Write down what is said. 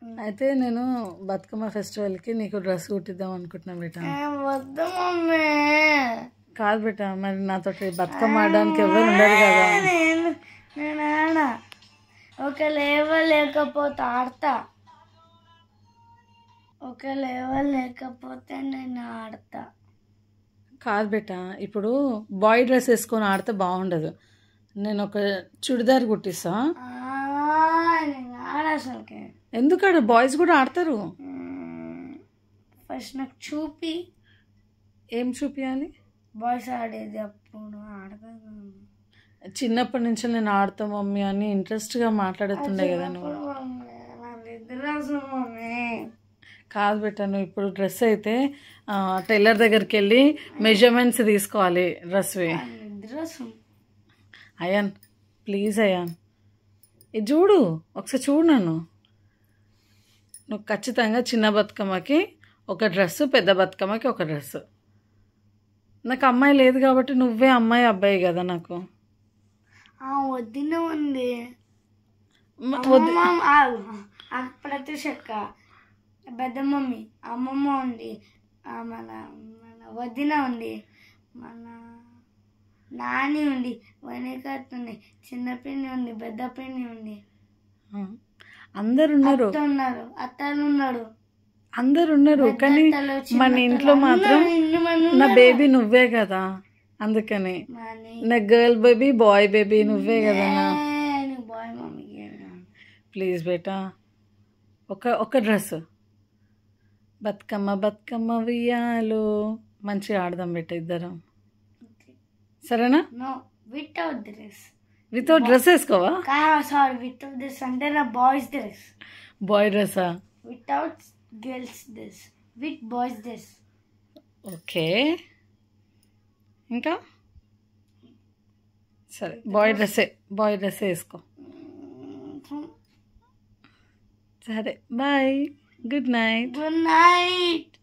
అయితే నేను బతుకమ్మ ఫెస్టివల్కి నీకు డ్రెస్ కుట్టిద్దాం అనుకుంటున్నా బేట. వద్దు మమ్మీ. కాదు బేట, మరి నాతో బతుకమ్మ ఆడడానికి ఎవరు ఉండరు కదా. నేను ఆడా లేకపోతే ఆడతా. లేకపోతే నేను ఆడతా. కాదు బేట, ఇప్పుడు బాయ్ డ్రెస్ వేసుకొని ఆడితే బాగుండదు. నేను ఒక చుడిదార్ కుట్టిస్తా. అసలుకి ఎందుకు ఆడ బాయ్స్ కూడా ఆడతారు. ఫస్ట్ నాకు చూపి. ఏం చూపించాలి? బాయ్స్ ఆడేది అప్పుడు ఆడతాను. చిన్నప్పటి నుంచి నేను ఆడతా మమ్మీ అని ఇంట్రెస్ట్గా మాట్లాడుతుండే కదా నువ్వు. కాదు బేట, నువ్వు ఇప్పుడు డ్రెస్ అయితే టైలర్ దగ్గరికి వెళ్ళి మెజర్మెంట్స్ తీసుకోవాలి డ్రెస్వి. అయాన్ ప్లీజ్ అయాన్, ఇది చూడు ఒకసారి చూడు. నువ్వు ఖచ్చితంగా చిన్న బతుకమ్మకి ఒక డ్రెస్సు, పెద్ద బతుకమ్మకి ఒక డ్రెస్సు. నాకు అమ్మాయి లేదు కాబట్టి నువ్వే అమ్మాయి అబ్బాయి కదా నాకు. వదిన ఉంది, ప్రతిశక్క, పెద్ద మమ్మీ, అమ్మమ్మ ఉంది, మన వదిన ఉంది, మన నాని ఉంది, వనికత్ ఉంది, చిన్న పిన్ని ఉంది, పెద్ద పిన్ని ఉంది. అందరు ఉన్నారు, అత్తలు ఉన్నారు, అందరు ఉన్నారు. కానీ మన ఇంట్లో మాత్రం నా బేబీ నువ్వే కదా, అందుకని నా గర్ల్ బేబీ బాయ్ బేబీ నువ్వే కదా. బాయ్ మమ్మీ ప్లీజ్ బేటా, ఒక డ్రెస్. బతుకమ్మ బతుకమ్మ వియ్యాలో మంచిగా ఆడదాం బేట ఇద్దరం, సరేనా? వితౌట్ డ్రెస్ వేసుకోవా? సారీ, వితౌట్ దిస్ అంటే నా బాయ్స్ డ్రెస్. బాయ్ డ్రెస్సా? Without girls dress, with boys dress. Okay, ఇంకా సరే బాయ్ డ్రెస్సే వేసుకో. సరే బాయ్, గుడ్ నైట్.